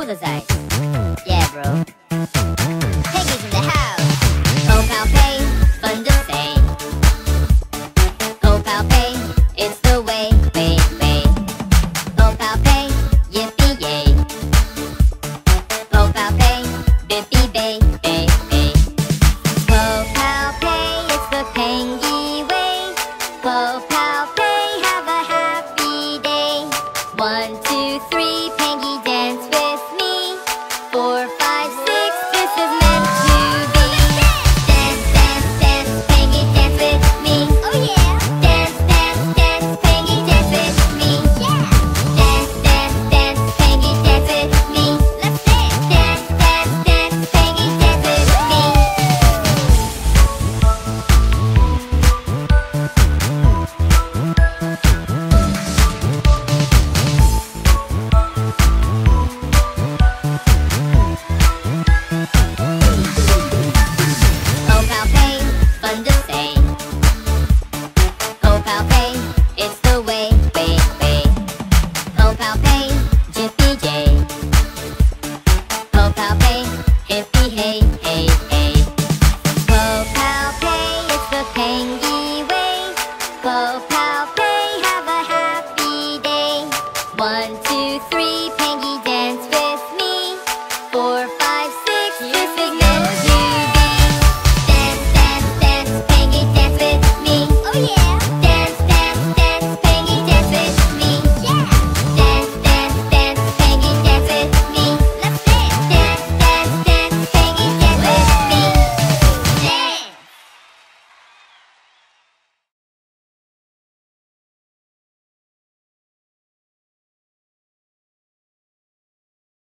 exercise. Yeah, bro. Peggy's in the house. PayPal Pay, fun to say. PayPal Pay, it's the way, way. PayPal Pay, yippee yay. PayPal Pay, bippy bay. PayPal Pay, it's the Pengy way. PayPal Pay, have a happy day. 1,